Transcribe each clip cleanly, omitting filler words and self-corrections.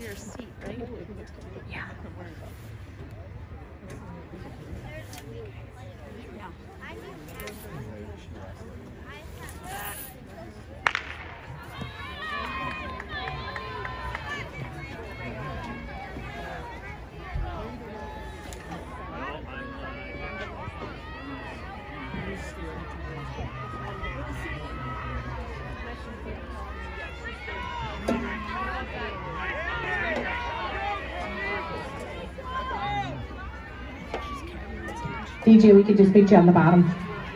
your seat, right? Yeah. DJ, we could just meet you on the bottom.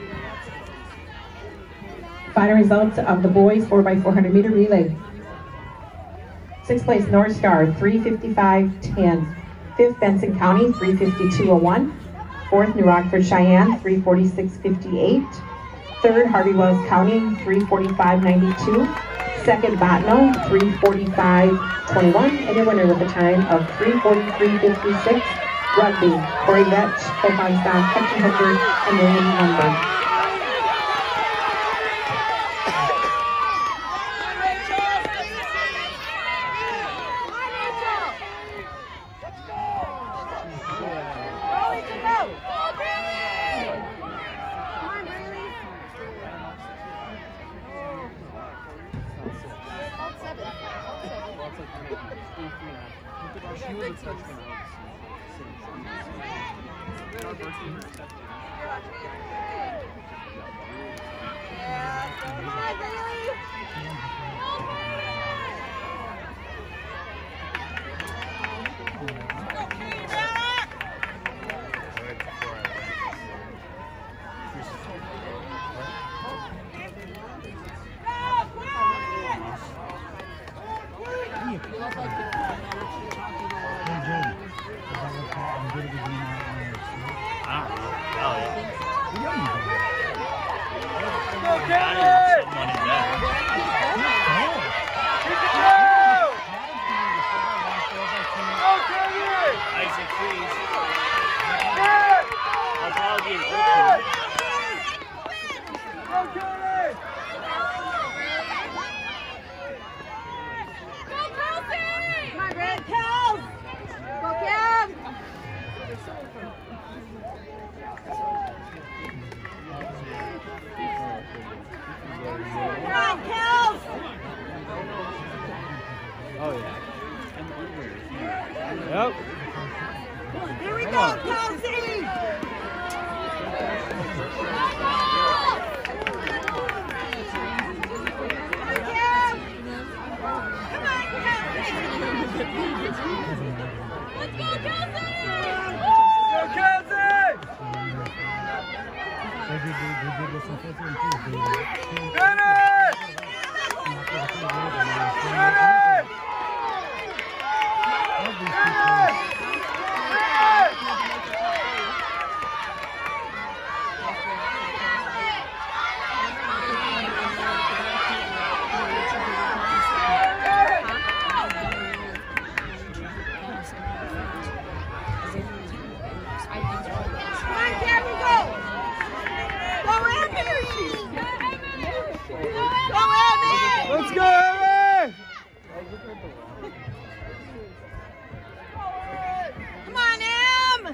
Final results of the boys 4x400 meter relay. 6th place North Star 3:55.10. 5th Benson County 3:52.01. 4th New Rockford Cheyenne 3:46.58. 3rd Harvey Wells County 3:45.92. 2nd Bottineau 3:45.21. And your winner with a time of 3:43.56. Rugby, Corey Retch, Copan Stock, Hudson Hooker, and William Lundberg. She was a touchdown. Oh yeah. Yep. Here we go, Kelsey! Let's go, Kelsey! Go, Kelsey! Let's go, Emmy! Come on, Em!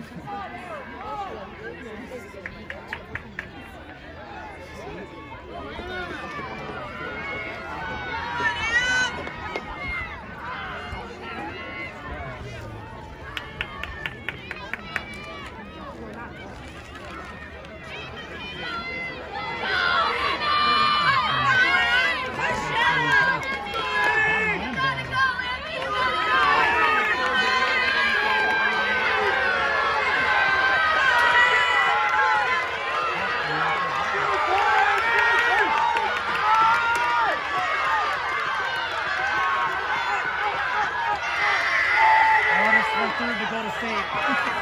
To go to state.